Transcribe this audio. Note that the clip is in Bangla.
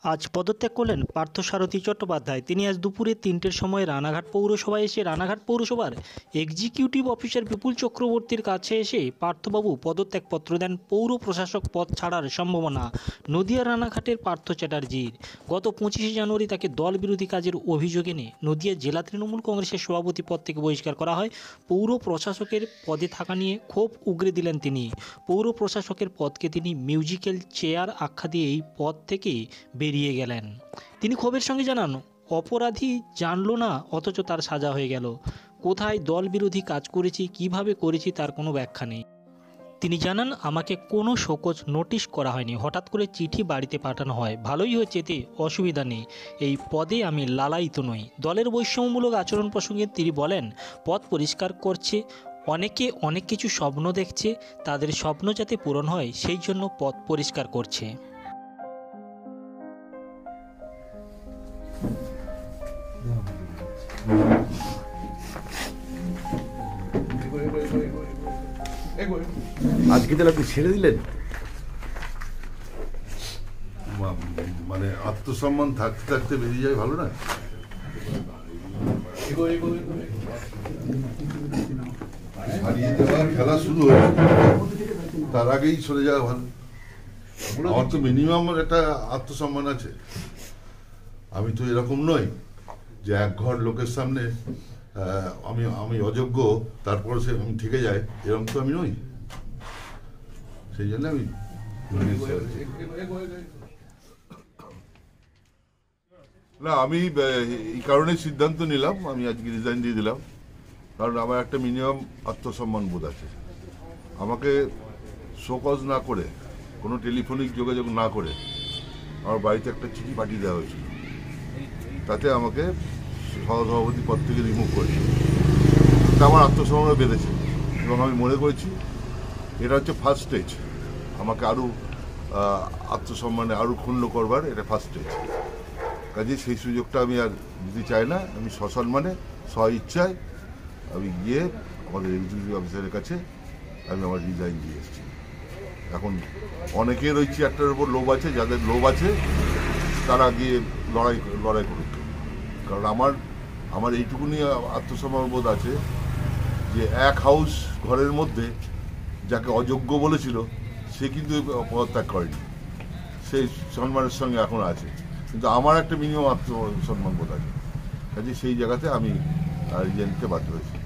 আজ পদত্যাগ করলেন পার্থসারথী চট্টোপাধ্যায়। তিনি আজ দুপুরে ৩টের সময় রানাঘাট পৌরসভায় এসে রানাঘাট পৌরসভার এক্সিকিউটিভ অফিসার বিপুল চক্রবর্তীর কাছে এসে পার্থবাবু পদত্যাগপত্র দেন। পৌর প্রশাসক পদ ছাড়ার সম্ভাবনা নদিয়া রানাঘাটের পার্থ চ্যাটার্জির। গত 25শে জানুয়ারি তাকে দল বিরোধী কাজের অভিযোগ এনে নদিয়া জেলা তৃণমূল কংগ্রেসের সভাপতি পদ থেকে বহিষ্কার করা হয়। পৌর প্রশাসকের পদে থাকা নিয়ে ক্ষোভ উগরে দিলেন তিনি। পৌর প্রশাসকের পদকে তিনি মিউজিক্যাল চেয়ার আখ্যা দিয়ে এই পদ থেকে বেরিয়ে গেলেন। তিনি ক্ষোভের সঙ্গে জানান, অপরাধী জানলো না অথচ তার সাজা হয়ে গেল। কোথায় দল বিরোধী কাজ করেছি, কিভাবে করেছি তার কোনো ব্যাখ্যা নেই। তিনি জানান, আমাকে কোনো শোকজ নোটিশ করা হয়নি, হঠাৎ করে চিঠি বাড়িতে পাঠানো হয়। ভালোই হয়েছে, এতে অসুবিধা নেই, এই পদে আমি লালায়িত নই। দলের বৈষম্যমূলক আচরণ প্রসঙ্গে তিনি বলেন, পদ পরিষ্কার করছে, অনেকে অনেক কিছু স্বপ্ন দেখছে, তাদের স্বপ্ন যাতে পূরণ হয় সেই জন্য পথ পরিষ্কার করছে। আজকে তাহলে আপনি ছেড়ে দিলেন? মানে আত্মসম্মান থাকতে থাকতে বেরিয়ে যায়, ভালো না? হারিয়ে দেওয়ার খেলা শুরু হয়ে তার আগেই চলে যাওয়া ভালো। আমার তো মিনিমাম একটা আত্মসম্মান আছে। আমি তো এরকম নই যে এক ঘর লোকের সামনে আমি অযোগ্য, তারপর সে আমি থেকে যায়, এরকম তো আমি নই। সেই জন্য আমি না, আমি এই কারণে সিদ্ধান্ত নিলাম, আমি আজকে রিজাইন দিয়ে দিলাম। কারণ আমার একটা মিনিমাম আত্মসম্মান বোধ আছে। আমাকে শোকজ না করে, কোনো টেলিফোনিক যোগাযোগ না করে আমার বাড়িতে একটা চিঠি পাঠিয়ে দেওয়া হয়েছিল, তাতে আমাকে সহসভাপতি পদ থেকে রিমুভ করেছে। তা আমার আত্মসম্মান বেঁধেছে এবং আমি মনে করেছি এটা হচ্ছে ফার্স্ট স্টেজ। আমাকে আরও আত্মসম্মানে আরও ক্ষুণ্ণ করবার এটা ফার্স্ট স্টেজ। কাজে সেই সুযোগটা আমি আর দিতে চাই না। আমি সসম্মানে স্ব ইচ্ছায় আমি গিয়ে আমাদের এক্সিকিউটিভ অফিসারের কাছে আমি আমার রিজাইন দিয়ে এসেছি। এখন অনেকের ওই চেয়ারটার উপর লোভ আছে, যাদের লোভ আছে তারা গিয়ে লড়াই করুক। কারণ আমার এইটুকুনি আত্মসম্মান বোধ আছে যে এক হাউস ঘরের মধ্যে যাকে অযোগ্য বলেছিল সে কিন্তু পদত্যাগ করেনি, সেই সম্মানের সঙ্গে এখন আছে। কিন্তু আমার একটা মিনিমাম আত্মসম্মান বোধ আছে, কাজে সেই জায়গাতে আমি রিজাইন দিতে বাধ্য হয়েছি।